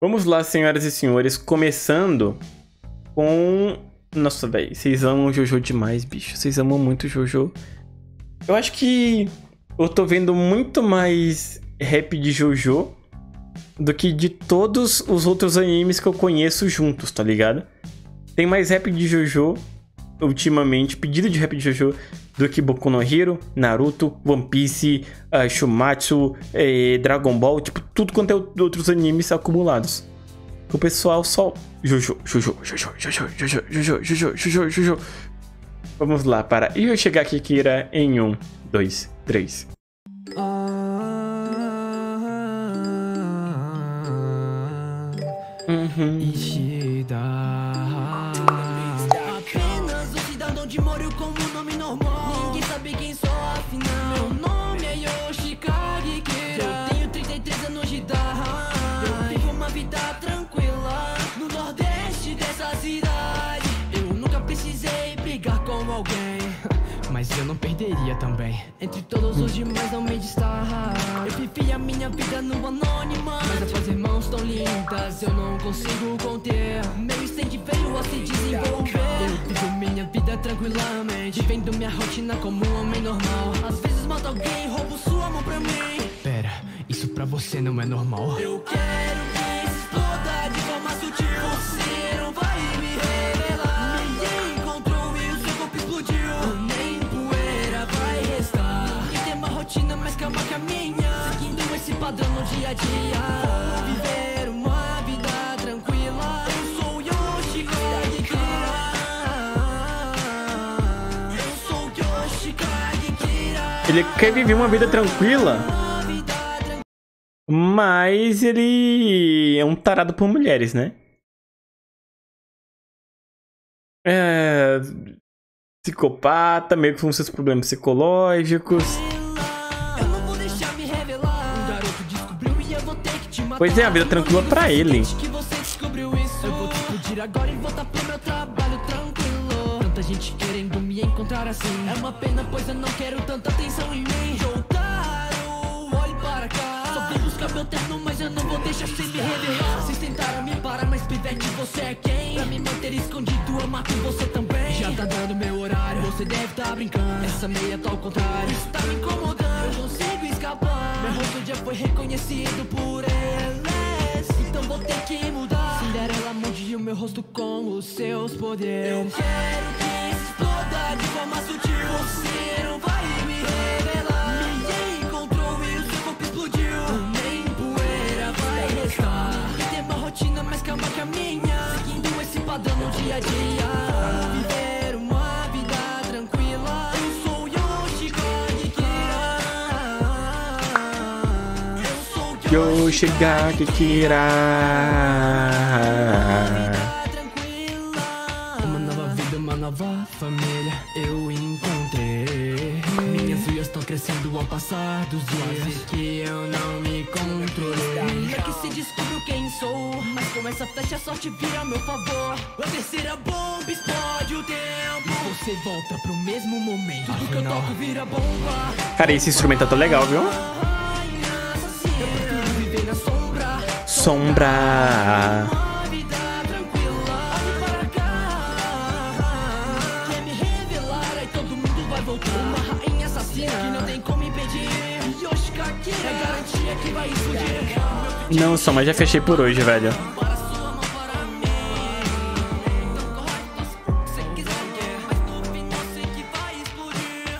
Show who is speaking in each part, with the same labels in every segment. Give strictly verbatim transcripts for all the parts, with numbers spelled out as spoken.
Speaker 1: Vamos lá, senhoras e senhores, começando com... Nossa, velho, vocês amam Jojo demais, bicho. Vocês amam muito Jojo. Eu acho que eu tô vendo muito mais rap de Jojo do que de todos os outros animes que eu conheço juntos, tá ligado? Tem mais rap de Jojo, ultimamente, pedido de rap de Jojo, do que Boku no Hero, Naruto, One Piece, uh, Shumatsu, eh, Dragon Ball, tipo, tudo quanto é outros animes acumulados. O pessoal só... Jojo, Jojo, Jojo, Jojo, Jojo, Jojo, Jojo, Jojo, Jojo. Vamos lá, para eu chegar aqui, Kira, em um, dois, três. Uhum.
Speaker 2: Apenas um cidadão de Moryu com um nome normal. Ninguém sabe quem sou, afinal. Meu nome é Yoshikage Kira. Eu tenho trinta e três anos de idade. Eu vivo uma vida tranquila no nordeste dessa cidade. Eu nunca precisei brigar com alguém, mas eu não perderia também. Entre todos os demais não me destaca. Eu vivi a minha vida no anônima, mas após irmãos tão lindas eu não consigo conter. Meu instinto veio a se desenvolver. Eu vivo minha vida tranquilamente, vivendo minha rotina como um homem normal. Às vezes mato alguém e roubo sua mão pra mim. Pera, isso pra você não é normal. Eu quero que se exploda de forma sutil. Você não vai me revelar. Ninguém encontrou e o seu corpo explodiu. Nem poeira vai restar. E tem uma rotina mais calma que a minha, seguindo esse padrão no dia a dia. Vou viver uma vida tranquila. Eu sou Yoshikage Kira. Eu sou Yoshikage Kira.
Speaker 1: Ele quer viver uma vida tranquila, mas ele é um tarado por mulheres, né? É... Psicopata, meio que com seus problemas psicológicos.
Speaker 2: Eu não vou deixar me revelar. Um garoto descobriu e eu vou ter que te matar.
Speaker 1: Pois é, a vida tranquila pra ele.
Speaker 2: Que você descobriu isso. Eu vou te explodir agora e voltar pro meu trabalho tranquilo. Tanta gente querendo me encontrar assim. É uma pena, pois eu não quero tanta atenção em mim. Jotaro, olhe para cá. Só vim buscar meu terno, mas eu não vou deixar sem me revelar. Vocês tentaram me parar, mas pivete, você é quem? Pra me manter escondido, eu mato você também. Já tá dando meu horário, você deve tá brincando. Essa meia tá ao contrário, isso tá me incomodando. Eu consigo escapar, meu rosto já foi reconhecido por eles. Então vou ter que mudar. Cinderela mude o meu rosto com os seus poderes. Eu quero que se exploda de forma sutil. Você não vai me revelar. Ninguém encontrou e o seu corpo explodiu. Nem poeira vai restar. E tem uma rotina mais calma que a minha, seguindo esse padrão no dia a dia. Vou viver uma vida tranquila. Eu sou Yoshikage Kira. Eu sou
Speaker 1: Yoshikage Kira.
Speaker 2: Uma nova vida, uma nova família eu encontrei. Minhas unhas estão crescendo ao passar dos dias. Que eu não me controlei. É que se descobriu quem sou, mas com essa flecha a sorte vira a meu favor. A terceira bomba explode o tempo. E você volta pro mesmo momento. Tudo que eu toco vira bomba.
Speaker 1: Cara, esse instrumento tá legal, viu?
Speaker 2: Eu prefiro viver na sombra.
Speaker 1: Sombra.
Speaker 2: Uma vida tranquila. Olhe para cá. Quer me revelar, aí todo mundo vai voltar. Uma rainha assassina que não tem como impedir. Yoshikage é garantia que vai explodir.
Speaker 1: Não, só, mas já fechei por hoje, velho.
Speaker 2: Para sua mão para mim. Então corre, faça o que você quiser. Mas no fim eu sei que vai explodir.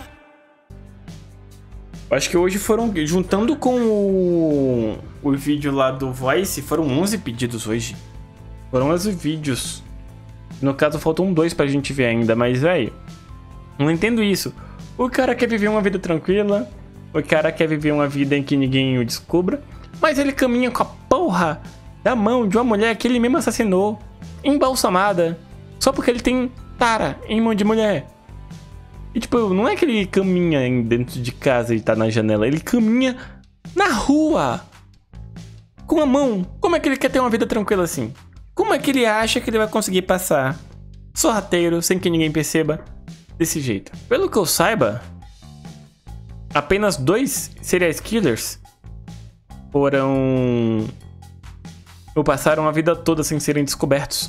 Speaker 1: Eu acho que hoje foram, juntando com o, o vídeo lá do Voice, foram onze pedidos hoje. Foram onze vídeos. No caso, faltam dois pra gente ver ainda, mas, velho, não entendo isso. O cara quer viver uma vida tranquila, o cara quer viver uma vida em que ninguém o descubra, mas ele caminha com a porra da mão de uma mulher que ele mesmo assassinou, embalsamada, só porque ele tem tara em mão de mulher. E tipo, não é que ele caminha dentro de casa e tá na janela, ele caminha na rua com a mão. Como é que ele quer ter uma vida tranquila assim? Como é que ele acha que ele vai conseguir passar sorrateiro, sem que ninguém perceba, desse jeito? Pelo que eu saiba, apenas dois serial killers foram ou passaram a vida toda sem serem descobertos.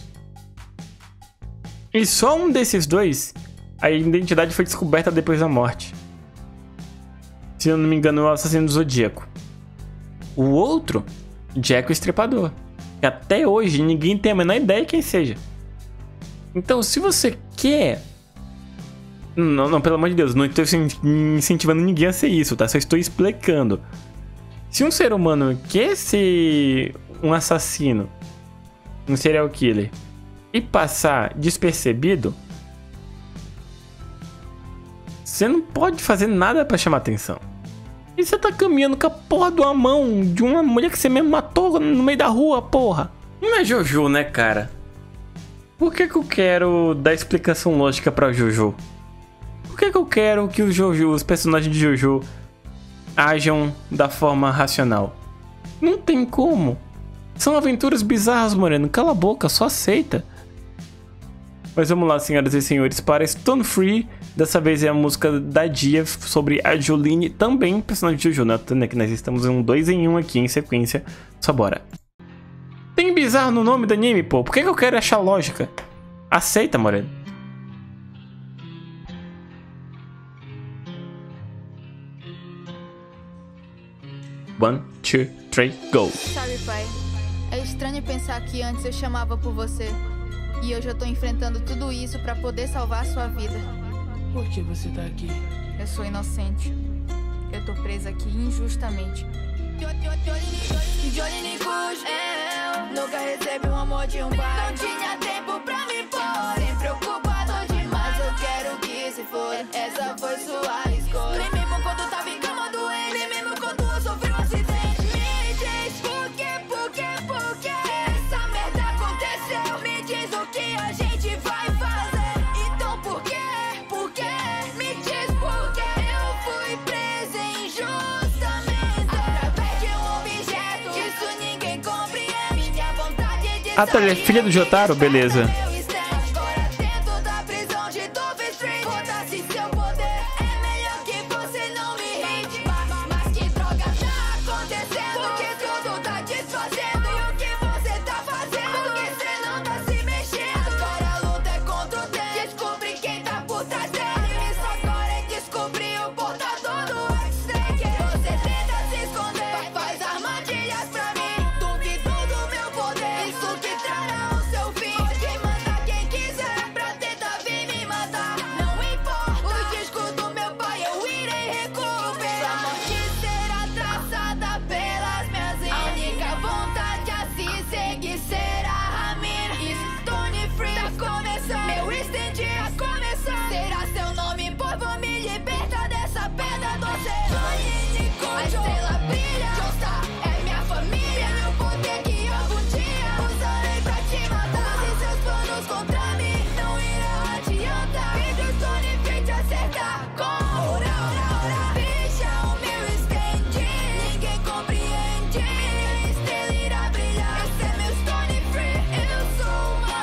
Speaker 1: E só um desses dois, a identidade foi descoberta depois da morte. Se eu não me engano, é o assassino do Zodíaco. O outro, Jack o Estripador, que até hoje ninguém tem a menor ideia quem seja. Então, se você quer... Não, não, pelo amor de Deus, não estou incentivando ninguém a ser isso, tá? Só estou explicando. Se um ser humano quer ser um assassino, um serial killer, e passar despercebido, você não pode fazer nada pra chamar atenção. E você tá caminhando com a porra de uma mão de uma mulher que você mesmo matou no meio da rua, porra. Não é Jojo, né, cara? Por que que eu quero dar explicação lógica pra Jojo? Por que que eu quero que os Jojo, os personagens de Jojo, ajam da forma racional? Não tem como. São aventuras bizarras, Moreno. Cala a boca, só aceita. Mas vamos lá, senhoras e senhores, para Stone Free. Dessa vez é a música da Dia sobre a Jolene, também personagem de Jojo, né? Que nós estamos em um dois em um aqui em sequência. Só bora. Tem bizarro no nome do anime, pô. Por que que eu quero achar lógica? Aceita, Moreno. One, two, three, go.
Speaker 3: Sabe, pai, é estranho pensar que antes eu chamava por você. E hoje eu tô enfrentando tudo isso pra poder salvar a sua vida.
Speaker 4: Por que você tá aqui?
Speaker 3: Eu sou inocente. Eu tô presa aqui injustamente.
Speaker 2: Jolene Cruz, eu nunca recebi um amor de um pai. Não tinha tempo pra me pôr, sem preocupado demais. Eu quero que se for, essa foi sua escolha. Nem mesmo quando tava em cama doente, nem mesmo quando eu sofri um acidente. Me diz por que, por que, por que essa merda aconteceu? Me diz o que a gente vai fazer. Então por que, por que? Me diz por que eu fui presa injustamente através de um objeto. Isso ninguém compreende. Minha vontade de
Speaker 1: Ah, tá, ele é filha do Jotaro? Beleza.
Speaker 2: agora dentro da prisão de Dove Street. Foda-se seu poder, é melhor que você não me hate. Mas, mas que droga tá acontecendo? Porque tudo tá desfazendo. E o que você tá fazendo? Porque você não tá se mexendo. Agora a luta é contra o tempo. Descobri quem tá por trás dele. Isso agora é descobrir o portador do X-Snake. Você tenta se esconder, faz armadilhas pra mim. Duvidou do meu poder, isso que trará o seu fim. Pode mandar quem quiser pra tentar vir me matar. Não importa o disco do meu pai, eu irei recuperar. Sua morte será traçada pelas minhas linhas. A única vontade a se seguir será a minha. Stone Free tá começando, meu stand a começar. Será seu nome, pois vou me libertar dessa pedra do oceano. A estrela brilha, Joestar é minha família. Meu poder que algum dia usarei pra te matar. E seus planos contra mim não irão adiantar. Fiz o Stone Free te acertar com ora, ora, ora. Bicha, o meu stand, ninguém compreende. Minha estrela irá brilhar. Esse é meu Stone Free, eu sou uma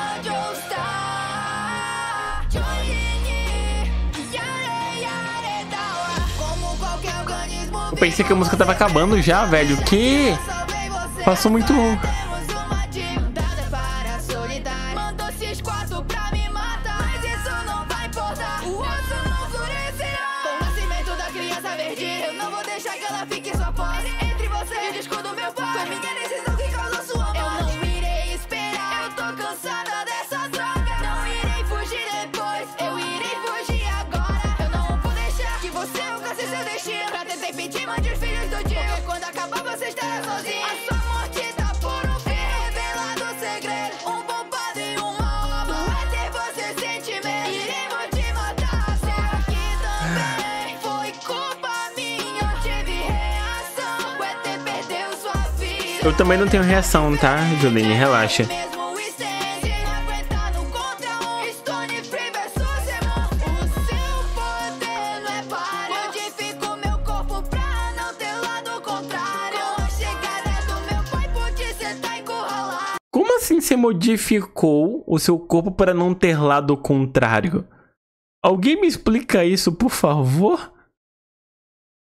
Speaker 2: Joestar. Jolene, yare, yare, dawa. Como qualquer organismo
Speaker 1: Eu pensei que a música tava acabando já, velho. Que? Passou muito longo.
Speaker 2: Temos uma dívida para a solidão. Mandou esses quatro pra me matar, mas isso não vai importar. O osso não florescerá com o nascimento da criança verde. Eu não vou deixar que ela fique só posse entre você e o disco do meu pai. Foi minha decisão que causou sua morte. Eu não irei esperar, eu tô cansada dessa droga. Não irei fugir depois, eu irei fugir agora. Eu não vou deixar que você alcance seu destino. Pra tentar impedir, mande os filhos do dia. Porque quando acabar você estará sozinho. A sua morte tá por um fim. Revelado o segredo, um bombado e uma obra. Do éter você sente medo, iremos te matar. Será que também foi culpa minha? Eu tive reação, o éter perdeu sua vida.
Speaker 1: Eu também não tenho reação, tá, Jolene? Relaxa.
Speaker 2: Mesmo o stand, aguentar no contra um. Stone Free versus Emon. O seu poder não é páreo. Modifico meu corpo pra não ter lado contrário. Com a chegada do meu pai, pude cê tá encurralado.
Speaker 1: Como assim você modificou o seu corpo para não ter lado contrário? Alguém me explica isso, por favor?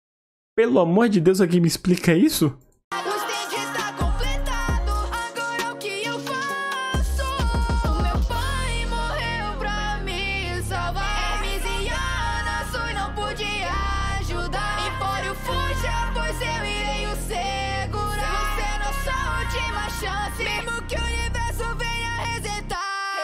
Speaker 1: Pelo amor de Deus, alguém me explica isso?
Speaker 2: O stand está completado. Agora eu chance, mesmo que o universo venha resetar.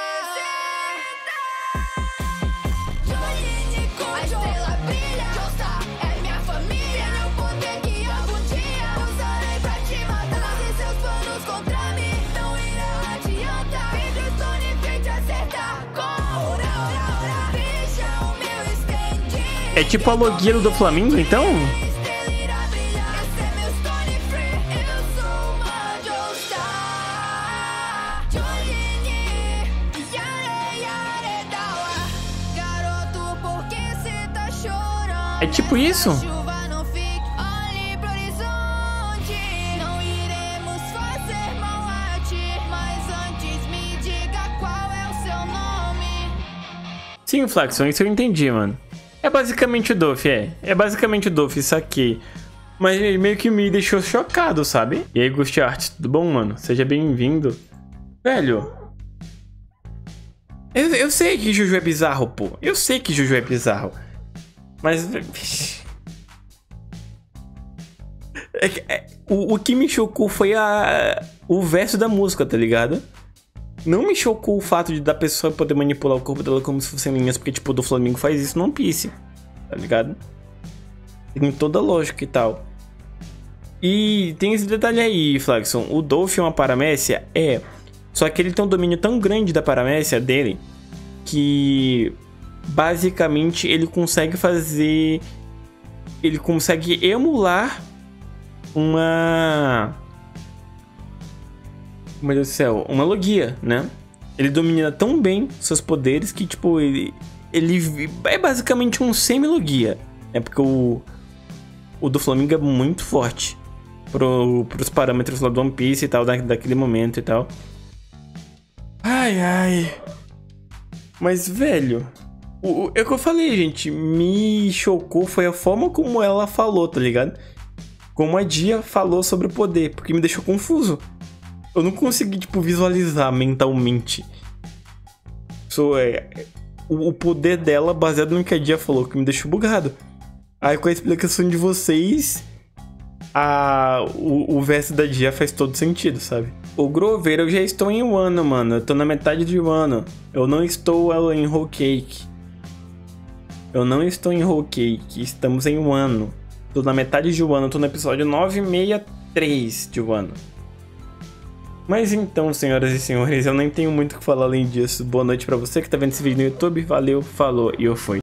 Speaker 2: Joline com a estrela brilha. Joestar é minha família. Tenho o poder que algum dia usarei pra te matar. Fazer seus planos contra mim não irá adiantar. Pedro Stone vem te acertar com aura, aura, aura. Deixa o meu stand.
Speaker 1: É tipo a logia do Flamengo, então?
Speaker 2: Estrela irá brilhar. Esse é meu Stone Free. Eu sou uma Joestar. Joline, yare, yare, dawa. Garoto, por que cê tá chorando?
Speaker 1: É tipo isso?
Speaker 2: Chuva não fique, olhe pro horizonte. Não iremos fazer mal a ti, mas antes me diga qual é o seu nome.
Speaker 1: Sim, Flaxon, isso eu entendi, mano. É basicamente o Doff, é. É basicamente o Doff, isso aqui. Mas meio que me deixou chocado, sabe? E aí, Ghost Art, tudo bom, mano? Seja bem-vindo. Velho. Eu, eu sei que Juju é bizarro, pô. Eu sei que Juju é bizarro. Mas... É, é, o, o que me chocou foi a, o verso da música, tá ligado? Não me chocou o fato de da pessoa poder manipular o corpo dela como se fossem linhas, porque, tipo, o do Flamengo faz isso no One Piece, tá ligado? Tem toda a lógica e tal. E tem esse detalhe aí, Flaxon. O Doff é uma paramécia? É. Só que ele tem um domínio tão grande da paramécia dele que, basicamente, ele consegue fazer... Ele consegue emular uma... Meu Deus do céu, uma logia, né? Ele domina tão bem seus poderes que, tipo, ele, ele é basicamente um semi-logia. É porque o, o do Flamengo é muito forte pro, pros parâmetros lá do One Piece e tal, da, daquele momento e tal. Ai, ai. Mas, velho, o, o, é o que eu falei, gente. Me chocou foi a forma como ela falou, tá ligado? Como a Dia falou sobre o poder, porque me deixou confuso. Eu não consegui, tipo, visualizar mentalmente. So, é, o, o poder dela baseado no que a Dia falou, que me deixou bugado. Aí com a explicação de vocês, a, o, o verso da Dia faz todo sentido, sabe? O Grover, eu já estou em Wano, mano. Eu tô na metade de Wano. Eu não estou em Whole Cake. Eu não estou em Whole Cake. Estamos em Wano. Tô na metade de Wano. Tô no episódio novecentos e sessenta e três de Wano. Mas então, senhoras e senhores, eu nem tenho muito o que falar além disso. Boa noite pra você que tá vendo esse vídeo no YouTube. Valeu, falou e eu fui.